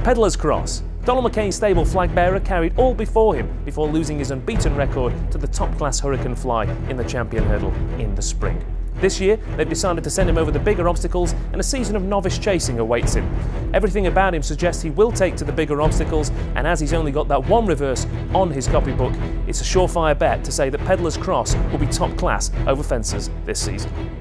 Peddlers Cross. Donald McKay's stable flag bearer carried all before him before losing his unbeaten record to the top-class Hurricane Fly in the champion hurdle in the spring. This year, they've decided to send him over the bigger obstacles and a season of novice chasing awaits him. Everything about him suggests he will take to the bigger obstacles, and as he's only got that one reverse on his copybook, it's a surefire bet to say that Peddlers Cross will be top class over fences this season.